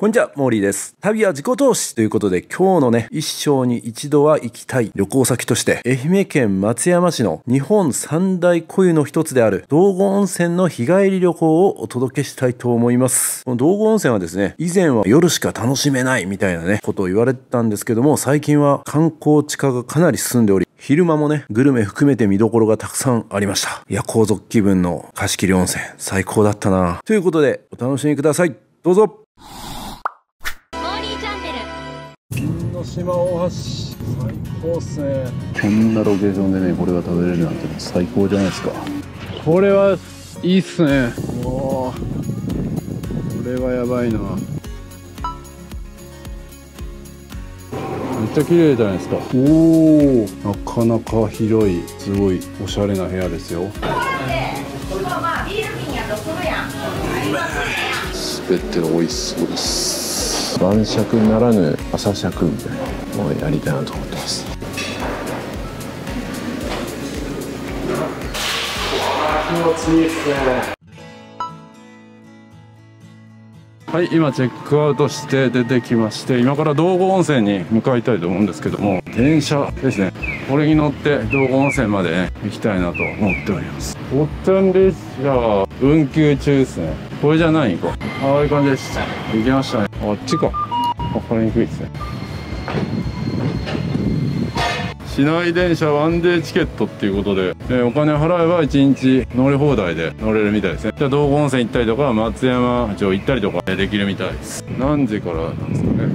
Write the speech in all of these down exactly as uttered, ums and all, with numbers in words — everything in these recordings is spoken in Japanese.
こんにちは、モーリーです。旅は自己投資ということで、今日のね、一生に一度は行きたい旅行先として、愛媛県松山市の日本三大湖湯の一つである道後温泉の日帰り旅行をお届けしたいと思います。この道後温泉はですね、以前は夜しか楽しめないみたいなね、ことを言われてたんですけども、最近は観光地化がかなり進んでおり、昼間もね、グルメ含めて見どころがたくさんありました。夜行族気分の貸し切り温泉、最高だったな。ということで、お楽しみください。どうぞ。島大橋最高っすね。 こんなロケーションでねこれが食べれるなんて最高じゃないですか。 これはいいっすね。おお、これはやばいな。めっちゃ綺麗じゃないですか。おお、なかなか広い、すごいおしゃれな部屋ですよ。 すべて美味しそうです。晩酌ならぬ朝酌みたいなのをやりたいなと思ってます。 気持ちいいっすね。はい、今チェックアウトして出てきまして、今から道後温泉に向かいたいと思うんですけども、電車ですね、これに乗って道後温泉まで、ね、行きたいなと思っております。おっちゃん列車運休中ですね。これじゃないか、ああいう感じです。行きましたね。あっちか、分かりにくいですね。市内電車ワンデーチケットっていうことで、えー、お金を払えばいちにち乗り放題で乗れるみたいですね。じゃあ道後温泉行ったりとか松山城行ったりとかできるみたいです。何時からなんですかね。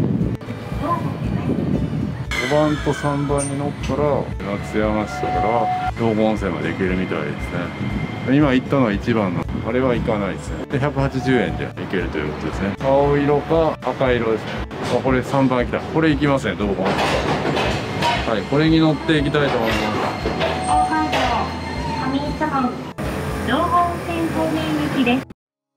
ごばんとさんばんに乗ったら松山市から道後温泉まで行けるみたいですね。今行ったのはいちばんのあれは行かないですね。でひゃくはちじゅうえんで行けるということですね。青色か赤色ですね。あ、これさんばん来た。これ行きますね、道後温泉。はい、これに乗っていきたいと思います。 東海道上糸線道後温泉方面行きです。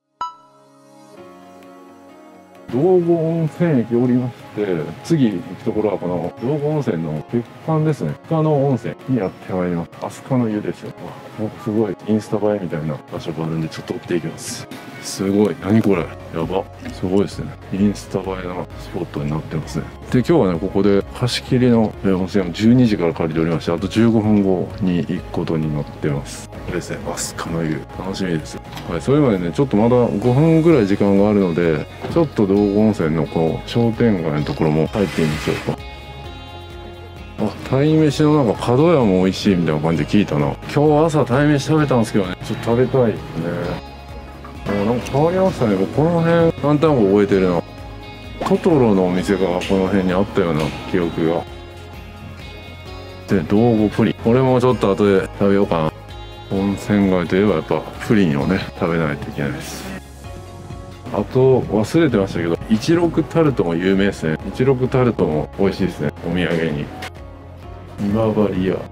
道後温泉駅降りまして、次行くところはこの道後温泉の別館ですね。深野温泉にやってまいります。飛鳥の湯ですよ。すごいインスタ映えみたいな場所があるんで、ちょっと追っていきます。すごい、何これ、やば、すごいですね。インスタ映えのスポットになってますね。で今日はね、ここで貸し切りの温泉をじゅうにじから借りておりまして、あとじゅうごふんごに行くことになってます。これですね、飛鳥の湯、楽しみです。はい、それまでね、ちょっとまだごふんぐらい時間があるので、ちょっと道後温泉のこう商店街のところも入ってみましょうか。あ、鯛めしのなんか角屋も美味しいみたいな感じで聞いたな。今日朝鯛めし食べたんですけどね、ちょっと食べたいですね。なんか変わりましたね。この辺なんとなく覚えてるな。トトロのお店がこの辺にあったような記憶が。で道後プリン、これもちょっと後で食べようかな。温泉街といえばやっぱプリンをね食べないといけないです。あと忘れてましたけど、一六タルトも有名ですね。一六タルトも美味しいですね、お土産に。今治屋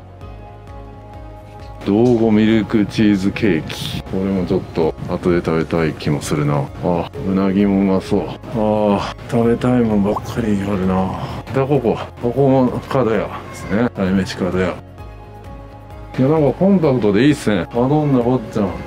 道後ミルクチーズケーキ、これもちょっと後で食べたい気もするな。あ、うなぎもうまそう。ああ、食べたいもんばっかりあるな。だここここも角屋ですね。鯛めし角屋。いや、なんかコンパクトでいいっすね。マドンナ坊ちゃん、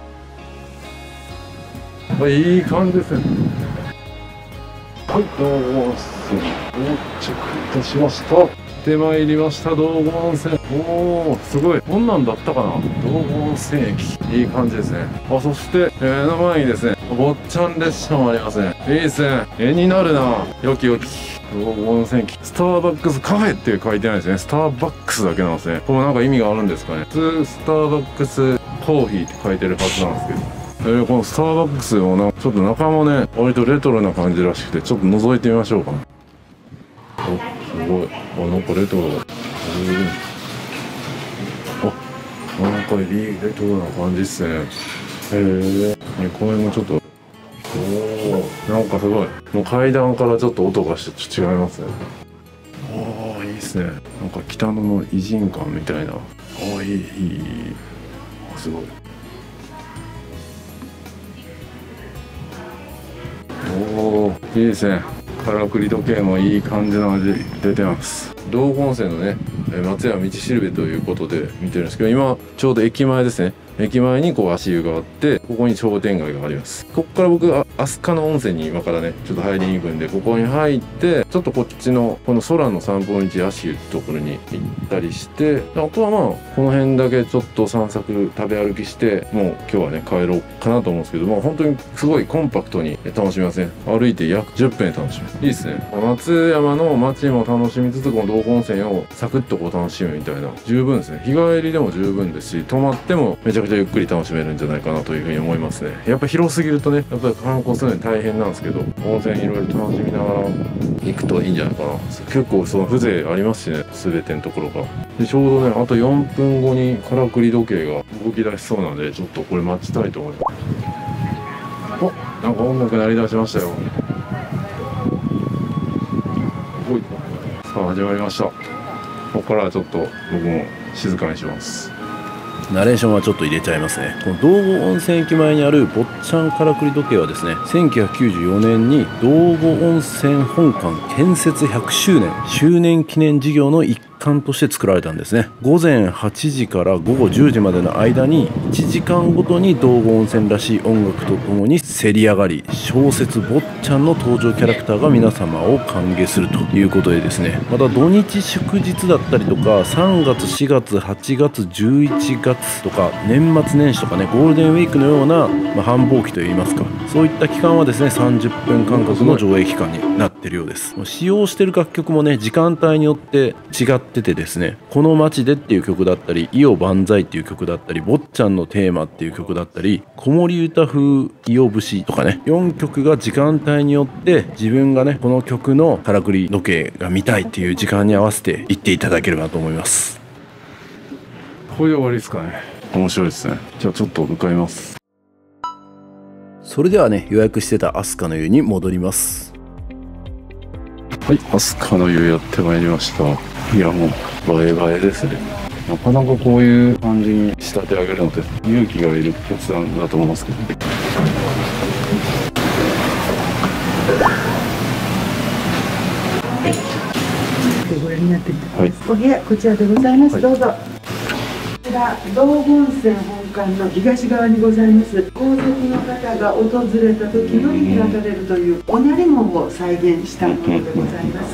あ、いい感じですね。はい、道後温泉到着いたしました。ってまいりました、道後温泉。おお、すごい、こんなんだったかな。道後温泉駅、いい感じですね。あ、そして、えー、目の前にですね、坊ちゃん列車もありますね。いいですね、絵になるな。よきよき道後温泉駅。スターバックスカフェって書いてないですね。スターバックスだけなんですね。これなんか意味があるんですかね。普通スターバックスコーヒーって書いてるはずなんですけど、えー、このスターバックスもな、ちょっと中もね割とレトロな感じらしくて、ちょっと覗いてみましょうか。お、すごい。あ、なんかレトロだ。あ、なんかいいレトロな感じっすね。へえ。これもちょっと、おお、なんかすごい。もう階段からちょっと音がしてちょっと違いますね。ああ、いいっすね。なんか北野の偉人館みたいな。ああ、いい、いい、いい。あ、すごい。おお、いいですね。からくり時計もいい感じの味出てます。 道後温泉のね松山道しるべということで見てるんですけど、今ちょうど駅前ですね。駅前にこう足湯があって、ここに商店街があります。ここから僕は飛鳥の温泉に今からねちょっと入りに行くんで、ここに入ってちょっとこっちのこの空の散歩道足湯ってところに行ったりして、あとはまあこの辺だけちょっと散策食べ歩きして、もう今日はね帰ろうかなと思うんですけど、まあ本当にすごいコンパクトに楽しみますね。歩いて約じゅっぷんで楽しめます。いいですね。松山の街も楽しみつつ、この道後温泉をサクッとこう楽しむみたいな、十分ですね。日帰りでも十分ですし、泊まってもめちゃくちゃゆっくり楽しめるんじゃないかなというふうに思いますね。やっぱ広すぎるとね、やっぱり観光するのに大変なんですけど、温泉いろいろ楽しみながら行くといいんじゃないかな。結構その風情ありますしね、全てのところが。でちょうどね、あとよんぷんごにからくり時計が動き出しそうなので、ちょっとこれ待ちたいと思います。お、なんか音楽鳴り出しましたよ。おい、さあ始まりました。ここからはちょっと僕も静かにします。 ナレーションはちょっと入れちゃいますね。この道後温泉駅前にある坊ちゃんからくり時計はですね、せんきゅうひゃくきゅうじゅうよねんに道後温泉本館建設ひゃくしゅうねん周年記念事業の一環として作られたんですね。ごぜんはちじからごごじゅうじまでの間にいちじかんごとに道後温泉らしい音楽とともにせり上がり、小説坊ちゃんの登場キャラクターが皆様を歓迎するということでですね、また土日祝日だったりとかさんがつしがつはちがつじゅういちがつとか年末年始とかね、ゴールデンウィークのような、まあ、繁忙期といいますか、そういった期間はですねさんじゅっぷんかんかくの上映期間になっているようです。使用している楽曲もね時間帯によって違っててですね、この街でっていう曲だったり、伊予万歳っていう曲だったり、坊ちゃんのテーマっていう曲だったり、子守歌風伊予節とかね、よんきょくが時間帯によって自分がねこの曲のからくり時計が見たいっていう時間に合わせて行っていただければと思います。 これで終わりですかね。面白いですね。じゃあちょっと向かいます。 それではね、予約してた飛鳥の湯に戻ります。 はい、飛鳥の湯やってまいりました。いやもう映え映えですね。なかなかこういう感じに仕立て上げるのって勇気がいる決断だと思いますけど、 ご覧になっていただきます。 はい、 お部屋こちらでございます。 はい、 どうぞ。こちら道後温泉本館の東側にございます。皇族の方が訪れた時のみ開かれるというおなり門を再現したものでございます。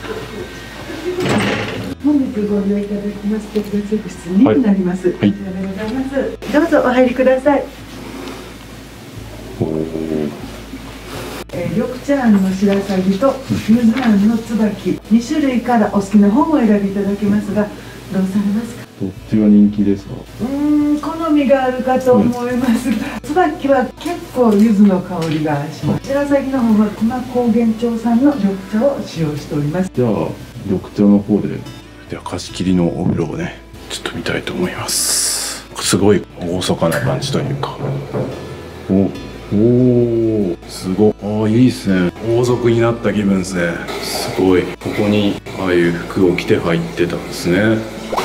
本日ご利用いただきます特別室になります。こちらでございます。どうぞお入りください。 おー、 えー、緑茶庵の白鷺と柚子庵の椿にしゅるいからお好きな本をお選びいただけますが、どうされますか？ どっちが人気ですか？ うーん、好みがあるかと思いますが、椿は結構柚子の香りがします。白鷺の方は久間高原町産の緑茶を使用しております。 じゃあ緑茶の方で、では貸し切りのお風呂をねちょっと見たいと思います。すごい厳かな感じというか、おおー、すごい、ああいいですね。王族になった気分ですね。すごい。ここにああいう服を着て入ってたんですね。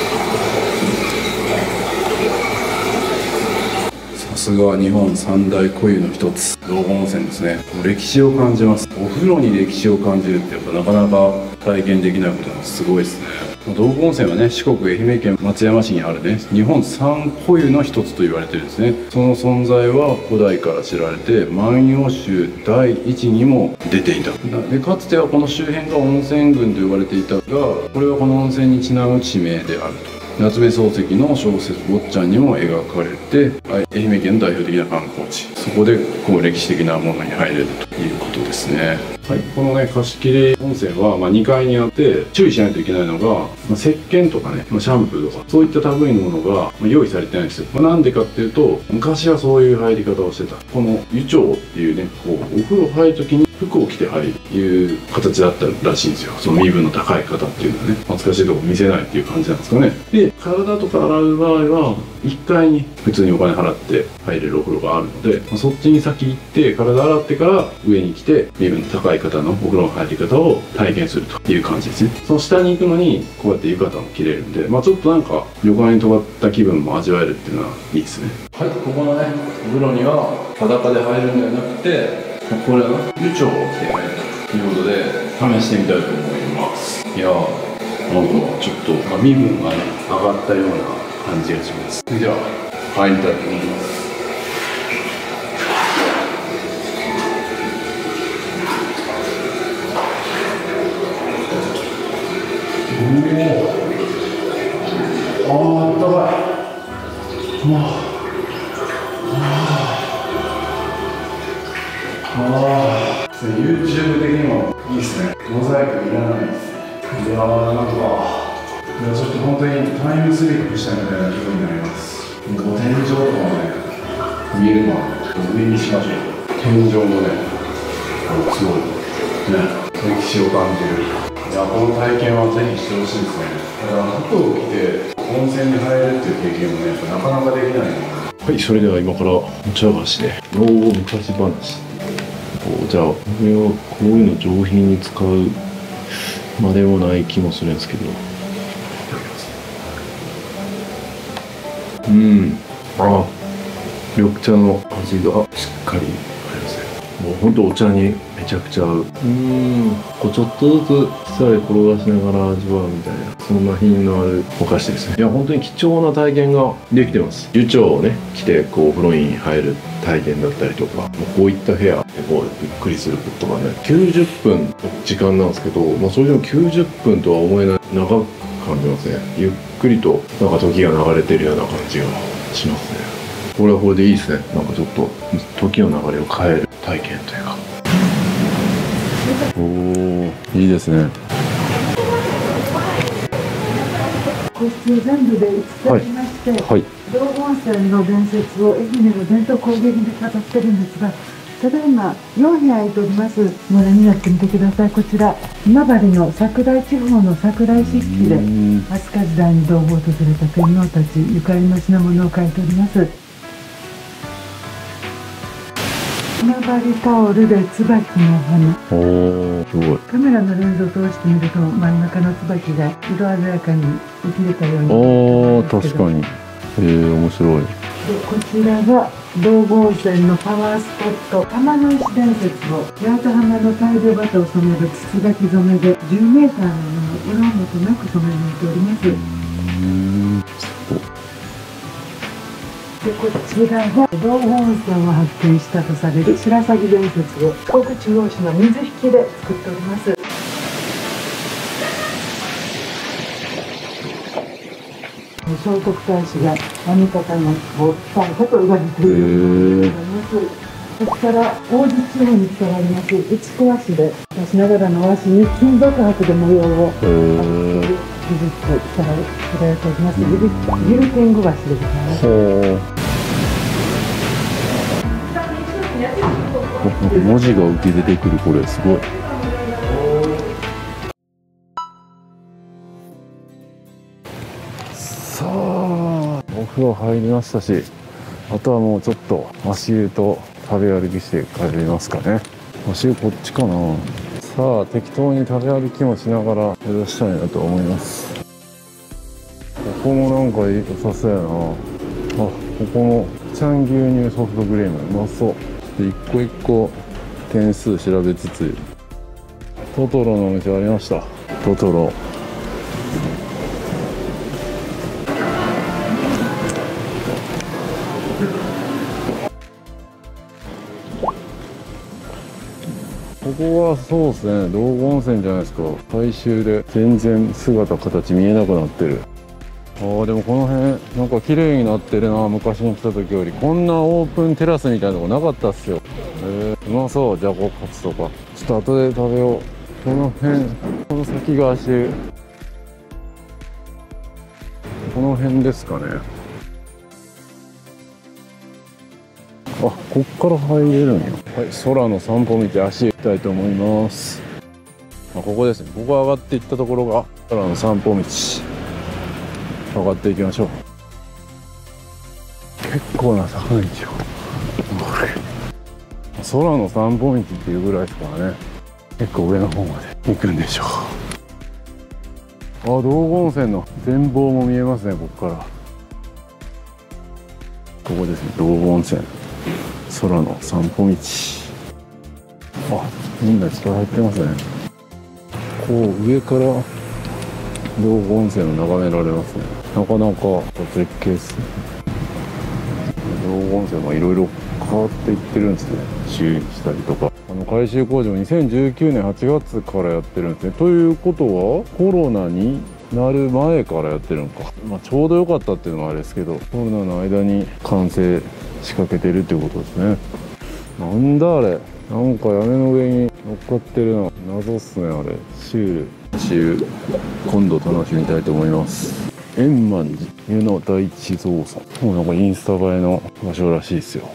さすが日本三大古湯の一つ道後温泉ですね。歴史を感じます。お風呂に歴史を感じるってやっぱなかなか体験できないことなんですごいですね。道後温泉はね、四国愛媛県松山市にあるね日本三古湯の一つと言われてるんですね。その存在は古代から知られて、万葉集第一にも出ていた。でかつてはこの周辺が温泉群と呼ばれていたが、これはこの温泉にちなむ地名であると。夏目漱石の小説「坊ちゃん」にも描かれて、愛媛県の代表的な観光地、そこでこう歴史的なものに入れるということですね。はい、このね貸し切り温泉はまあにかいにあって、注意しないといけないのが、まあ、石鹸とかね、まあ、シャンプーとかそういった類のものが用意されてないんですよ。まあ、なんでかっていうと、昔はそういう入り方をしてた。この湯帳っていうね、こうお風呂入る時に服を着て入るという形だったらしいんですよ。その身分の高い方っていうのはね、恥ずかしいとこ見せないっていう感じなんですかね。で、体とか洗う場合はいっかいに普通にお金払って入れるお風呂があるので、まあ、そっちに先行って体洗ってから上に来て身分の高い方のお風呂の入り方を体験するという感じですね。その下に行くのにこうやって浴衣も着れるんで、まあ、ちょっとなんか旅館に泊まった気分も味わえるっていうのはいいですね。はい、ここのねお風呂には裸で入るんではなくて、これは湯帳を着て入るということで試してみたいと思います。いやーなんかちょっと、まあ、身分がね上がったような感じがします。では入りたいと思います。おお、あー、あったかい。うわああ、YouTube 的にもいいですね。モザイクいらないです。いやー、なんか、いや、ちょっと本当にタイムスリップしたみたいな気分になります。もう天井とかもね、見えるのは上にしましょう。天井もね、すごい、ね、歴史を感じる。いや、この体験はぜひしてほしいですね。だから服を着て温泉に入るっていう経験もね、なかなかできないので。はい、それでは今からお茶菓子で老後昔話。じゃあこれをこういうの上品に使うまでもない気もするんですけど、うん、あ、緑茶の味がしっかりありますね。もうほんとお茶にめちゃくちゃ合う。うん、こうちょっとずつ舌で転がしながら味わうみたいな、そんな品のあるお菓子ですね。いや、本当に貴重な体験ができてます。湯帳をね着てこうお風呂に入る体験だったりとか、もうこういった部屋でこうゆっくりすることがね、きゅうじゅっぷんの時間なんですけど、まあ、それでもきゅうじゅっぷんとは思えない長く感じますね。ゆっくりとなんか時が流れてるような感じがしますね。これはこれでいいですね。なんかちょっと時の流れを変える体験というか。おー、いいですね。 個室全部でいつつありまして、 はい、 道後温泉の伝説を愛媛の伝統工芸品で語ってるんですが、ただいまよん部屋空いております。ご覧になってみてください。こちら今治の桜井地方の桜井漆器で飛鳥時代に道後を訪れた天皇たちゆかりの品物を描いております。今治タオルで椿の花。 おー、すごい。 カメラのレンズを通してみると真ん中の椿が色鮮やかに浮き出たように。 おー、確かに。えー、面白い。 でこちらが道後温泉のパワースポット玉の石伝説を八幡浜の大漁旗を染める筒垣染めでじゅうメーターの布を裏表なく染め抜いております。でこちらが道後温泉を発見したとされる白鷺伝説を四国中央市の水引で作っております。聖徳太子が編み方のを伝えたと言われているものでございます。そこから大津地方に伝わります打子和紙で昔ながらの和紙に金属箔で模様を当てている技術から知られております。ギルギルティング和紙でございます。 文字が浮き出てくる、これすごい。さあ、お風呂入りましたし、あとはもうちょっと足湯と食べ歩きして帰りますかね。足湯こっちかな。さあ、適当に食べ歩きもしながら目指したいなと思います。ここもなんか良さそうやな。あ、ここもちゃん牛乳ソフトクリームうまそう。で一個一個点数調べつつ、トトロのお店ありました。トトロ。ここはそうですね、道後温泉じゃないですか。改修で全然姿形見えなくなってる。あー、でもこの辺なんか綺麗になってるな。昔に来た時より。こんなオープンテラスみたいなとこなかったっすよ。えー、うまそう。じゃこカツとかちょっと後で食べよう。この辺、この先が足湯、この辺ですかね。あ、こっから入れるんや。はい、空の散歩道、足湯行きたいと思います。あ、ここですね。ここ上がっていったところが空の散歩道。上がっていきましょう。結構な坂道よ。空の散歩道っていうぐらいですからね。結構上の方まで行くんでしょう。あ、道後温泉の全貌も見えますね、ここから。ここですね、道後温泉。空の散歩道。あ、みんな力入ってますね。こう上から道後温泉を眺められますね。なかなか絶景ですね。道後温泉もいろいろ変わっていってるんですね。修理したりとか、あの改修工事もにせんじゅうきゅうねんはちがつからやってるんですね。ということはコロナになる前からやってるのか、まあ、ちょうど良かったっていうのはあれですけど、コロナの間に完成仕掛けてるっていうことですね。なんだあれ、なんか屋根の上に乗っかってるな。謎っすねあれ。シュールシュール今度楽しみたいと思います。円満寺湯の大地蔵さん、もうなんかインスタ映えの場所らしいですよ。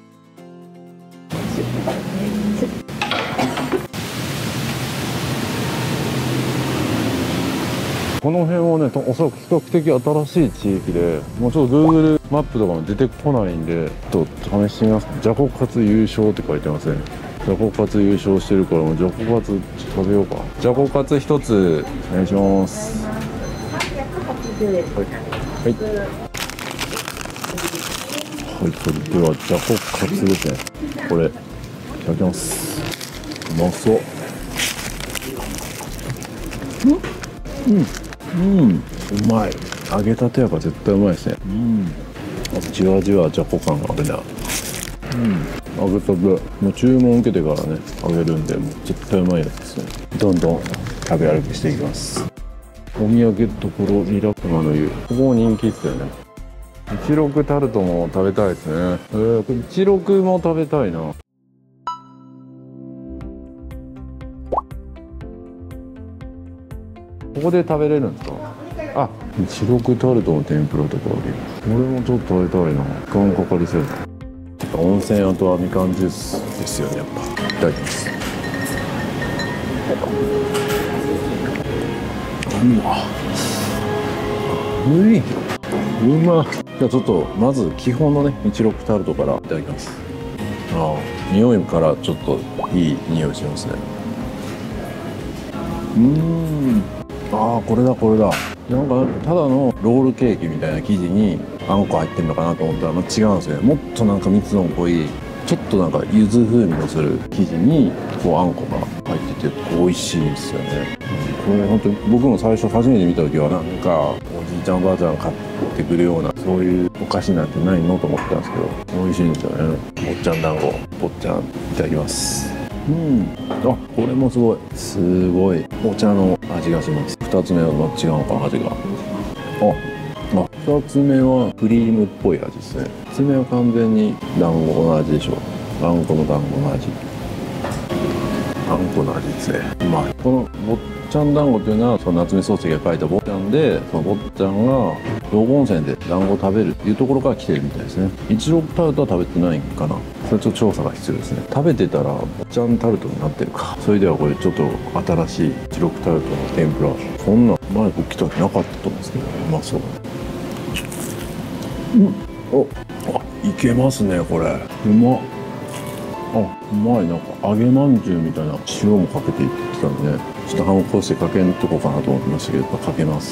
この辺はね、おそらく比較的新しい地域で、もうちょっと Google マップとかも出てこないんで、ちょっと試してみます。じゃこカツ優勝って書いてますね。じゃこカツ優勝してるから、もうじゃこカツ食べようか。じゃこカツ一つお願いします。はいはいはい、ではじゃこカツですね。これいただきます。うまそう。うんうん、うまい。揚げたてやから絶対うまいですね。うん、あとじわじわじゃこ感があるな。うん、揚げたて、もう注文受けてからね揚げるんで、もう絶対うまいやつですね。どんどん食べ歩きしていきます。お土産どころリラクマの湯、ここ人気っすよね。一六タルトも食べたいですね。えー、これ一六も食べたいな。ここで食べれるんですか？あ、一六タルトの天ぷらとかあるよ。これもちょっと食べたいな。時間かかりそうやな。温泉、あとはみかんジュースですよね、やっぱ。いただきます。うわ、ういうま。じゃあちょっとまず基本のね一六タルトからいただきます。ああ、匂いからちょっといい匂いしますね。うーん、ああ、これだこれだ。なんかただのロールケーキみたいな生地にあんこ入ってるのかなと思ったら、まあ、違うんですよね。もっとなんか蜜の濃い、ちょっとなんか柚子風味のする生地にこうあんこが入ってて美味しいですよね。うん、これ本当に僕も最初初めて見た時はなんかおじいちゃんおばあちゃん買ってくるようなそういうお菓子なんてないのと思ってたんですけど、美味しいんですよね。坊ちゃん団子、坊ちゃんいただきます。うん、あ、これもすごいすごいお茶の味がします。ふたつめは違うのかな、味が。ああ、ふたつめはクリームっぽい味ですね。ふたつめは完全に団子の味でしょ。あんこの団子の味、あんこの味ですね。うまい。この坊ちゃん団子っていうのはその夏目漱石が書いた坊ちゃんで、その坊ちゃんが道後温泉で団子を食べるっていうところから来てるみたいですね。一六タルトは食べてないんかな。それちょっと調査が必要ですね。食べてたら坊ちゃんタルトになってるか。それではこれちょっと新しい一六タルトの天ぷら、こんなん前僕来た時なかったと思うんですけど、うまそう。うん、お、あ、いけますねこれ。うまっ。あ、うまい。なんか揚げまんじゅうみたいな塩もかけていってたんで、ね、ちょっと半こしてかけんとこかなと思ってましたけど、かけます。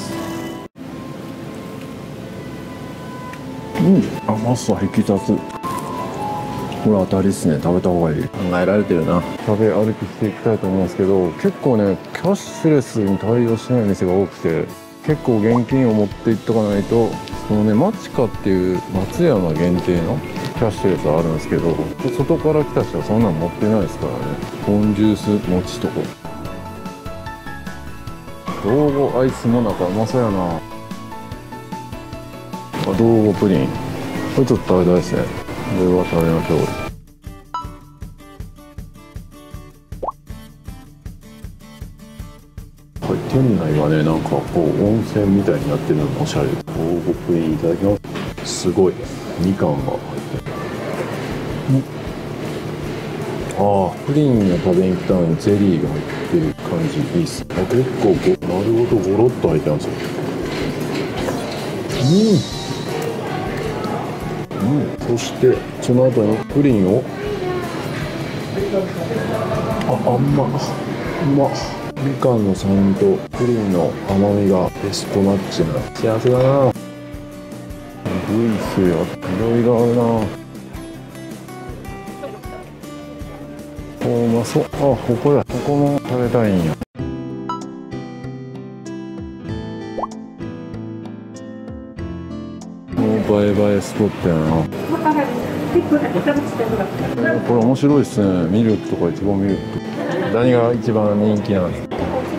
うん、甘さ引き立つ。これ当たりですね。食べた方がいい。考えられてるな。食べ歩きしていきたいと思うんですけど、結構ねキャッシュレスに対応してない店が多くて、結構現金を持っていっとかないと。このね、マチカっていう松山限定のキャッシュレスあるんですけど、外から来た人はそんなん持ってないですからね。ポンジュース餅とか、道後アイスもなかうまそうやな。あ、道後プリン、これちょっと食べたいですね。これは食べましょう。はい、店内はね、なんかこう温泉みたいになってるのもおしゃれです。道後プリンいただきます。すごいみかんが入ってる。ああ、プリンを食べに来たのにゼリーが入ってる感じいいっす。あ、結構ご丸ごとゴロッと入ってますよ。うん、うん、そしてその後にプリンを、あ、あんまうまっ。みかんの酸味とプリンの甘みがベストマッチな幸せだな。すごいっすよ。いろいろあるな。お、うまそう。あ、ここだ。ここも食べたいんや。 映えスポットやな。これ面白いですね。ミルクとかいちごミルク。何が一番人気なんですか？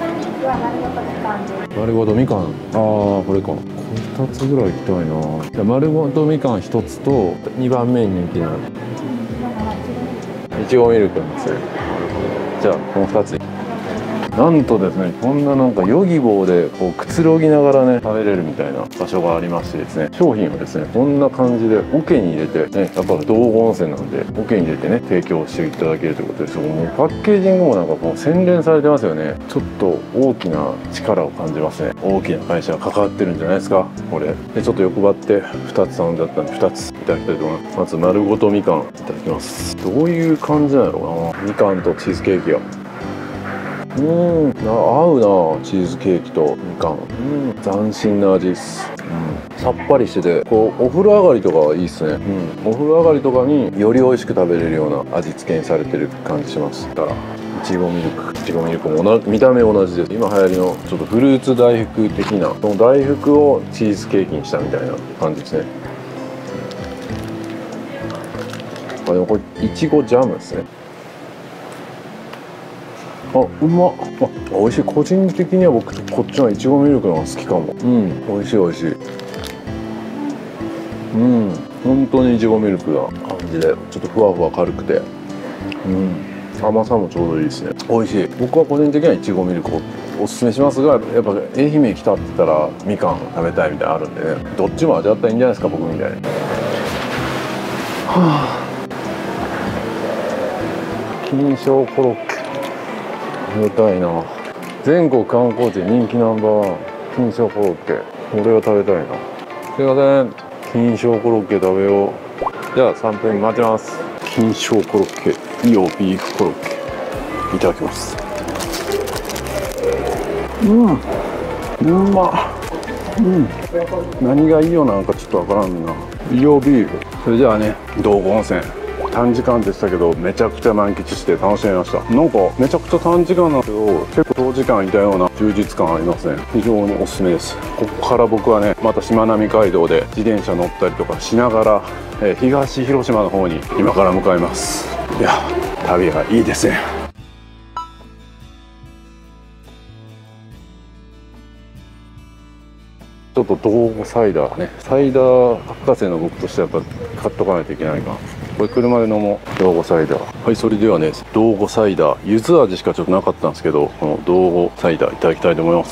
丸ごとみかん。ああ、これか。これふたつぐらい行きたいな。じゃあ丸ごとみかんひとつとにばんめに人気なのいちごミルクなんですよ。じゃあこのふたつ。なんとですね、こんななんかヨギボーでこうくつろぎながらね食べれるみたいな場所がありましてですね、商品をですねこんな感じで桶に入れてね、やっぱ道後温泉なんで桶に入れてね提供していただけるということです。もうパッケージングもなんかこう洗練されてますよね。ちょっと大きな力を感じますね。大きな会社が関わってるんじゃないですかこれで。ちょっと欲張ってふたつ頼んじゃったんでふたついただきたいと思います。まず丸ごとみかんいただきます。どういう感じなんやろうな。みかんとチーズケーキがうん、合うな。チーズケーキとみかん、うん、斬新な味です、うん、さっぱりしててこうお風呂上がりとかいいっすね、うん、お風呂上がりとかにより美味しく食べれるような味付けにされてる感じしますから。いちごミルクいちごミルクも同じ見た目同じです。今流行りのちょっとフルーツ大福的なその大福をチーズケーキにしたみたいな感じですね。あ、でもこれいちごジャムですね。あ、うまっ。あ、美味しい。個人的には僕こっちのいちごミルクの方が好きかも。うん、美味しい美味しい。うん、本当にいちごミルクな感じでちょっとふわふわ軽くて、うん、甘さもちょうどいいですね。美味しい。僕は個人的にはいちごミルクをおすすめしますが、やっぱ愛媛来たって言ったらみかん食べたいみたいなのあるんでね、どっちも味わったらいいんじゃないですか僕みたいに。はあ、金賞コロッケ食べたいな。全国観光地人気ナンバーワン金賞コロッケ、これは食べたいな。すいません、金賞コロッケ食べよう。じゃあさんぷん待ちます。金賞コロッケイオビーフコロッケいただきます。うん、うまっ。うん、何がいいよなんかちょっとわからんな。イオビーフ。それじゃあね、道後温泉短時間でしたけどめちゃくちゃ満喫して楽しみました。なんかめちゃくちゃ短時間なんですけど結構長時間いたような充実感ありますね。非常におすすめです。ここから僕はねまたしまなみ海道で自転車乗ったりとかしながら、えー、東広島の方に今から向かいます。いや、旅がいいですね。ちょっと道後サイダーね、サイダー博士の僕としてはやっぱ買っとかないといけないかな。これ車で飲もう。道後サイダー。はい、それではね、道後サイダー柚子味しかちょっとなかったんですけど、この道後サイダーいただきたいと思います。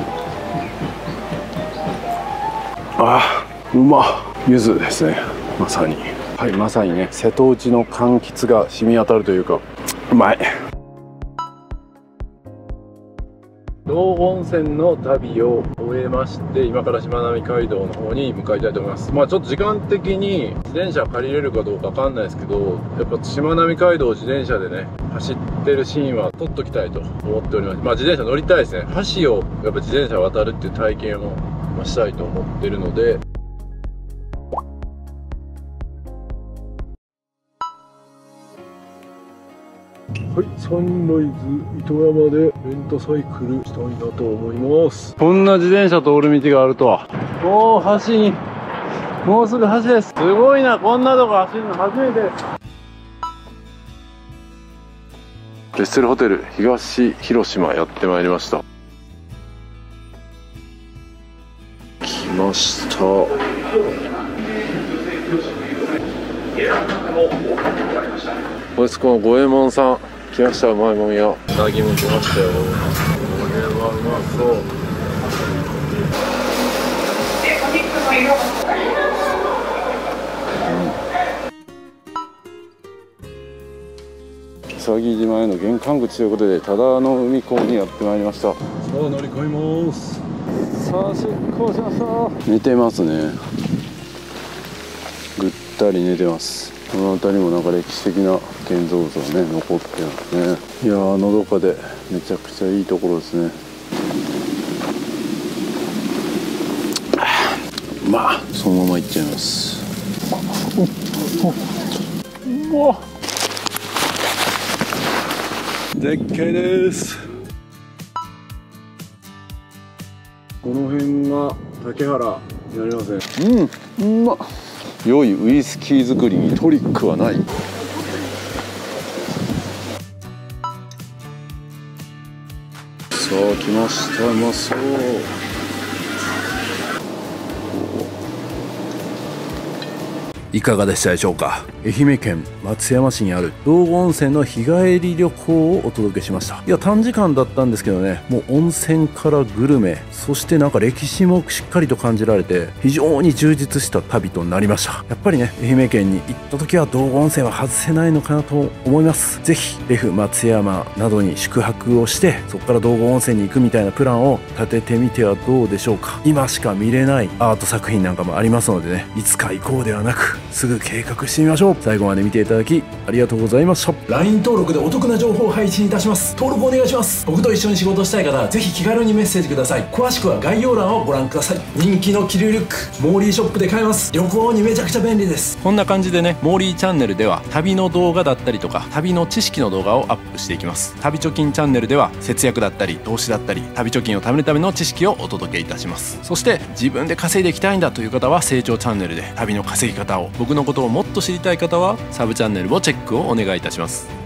あー、うまっ。柚子ですね、まさに。はい、まさにね瀬戸内の柑橘が染み当たるというかうまい。道後温泉の旅を終えまして、今からしまなみ海道の方に向かいたいと思います。まあちょっと時間的に自転車借りれるかどうかわかんないですけど、やっぱしまなみ海道を自転車でね走ってるシーンは撮っときたいと思っております。まあ自転車乗りたいですね。橋をやっぱ自転車渡るっていう体験をしたいと思ってるので、はい、サンライズ糸山でレンタサイクルしたいなと思います。こんな自転車通る道があるとは。おー、橋にもうすぐ橋です。すごいな、こんなとこ走るの初めてです。レッセルホテル東広島やってまいりました。来ました。これこの五右衛門さん来ました。うまいもんや。うなぎも来ましたよ。これはうまそう。木更木島への玄関口ということで、ただの海港にやってまいりました。さあ乗り換えます。さあ出港しました。寝てますね。ぐったり寝てます。この辺りもなんか歴史的な建造物がね残ってますね。いやー、のどかでめちゃくちゃいいところですね。まあそのまま行っちゃいます。うわ、絶景です。この辺が竹原やりません。 うんうまっ。良いウイスキー作りにトリックはない。さあ来ました。うまそう。 いかがでしたでしょうか。愛媛県松山市にある道後温泉の日帰り旅行をお届けしました。いや短時間だったんですけどね、もう温泉からグルメ、そしてなんか歴史もしっかりと感じられて非常に充実した旅となりました。やっぱりね愛媛県に行った時は道後温泉は外せないのかなと思います。ぜひレフ松山などに宿泊をしてそこから道後温泉に行くみたいなプランを立ててみてはどうでしょうか。今しか見れないアート作品なんかもありますのでね、いつか行こうではなくすぐ計画してみましょう。最後まで見ていただきありがとうございました。 ライン 登録でお得な情報を配信いたします。登録お願いします。僕と一緒に仕事したい方はぜひ気軽にメッセージください。詳しくは概要欄をご覧ください。人気の気流リュックモーリーショップで買えます。旅行にめちゃくちゃ便利です。こんな感じでね、モーリーチャンネルでは旅の動画だったりとか旅の知識の動画をアップしていきます。旅貯金チャンネルでは節約だったり投資だったり旅貯金を貯めるための知識をお届けいたします。そして自分で稼いでいきたいんだという方は成長チャンネルで旅の稼ぎ方を、僕のことをもっと知りたい方はサブチャンネルをチェックをお願いいたします。